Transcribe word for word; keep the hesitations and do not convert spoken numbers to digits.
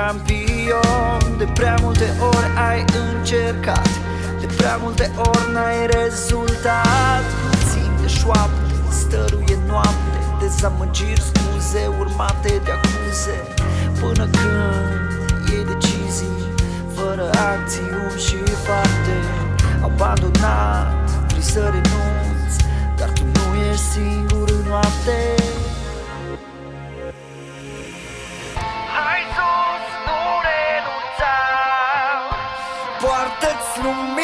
șampion. De prea multe ori ai încercat, de prea multe ori n-ai rezultat. Țin de șoapte, stăruie noapte, dezamăgiri, scuze urmate de acuze, până când iei decizii fără acțiuni și fapte. Abandonat, vrei să renunți, dar tu nu ești singur în noapte. Hai sus, nu renunța, poartă-ți lumea.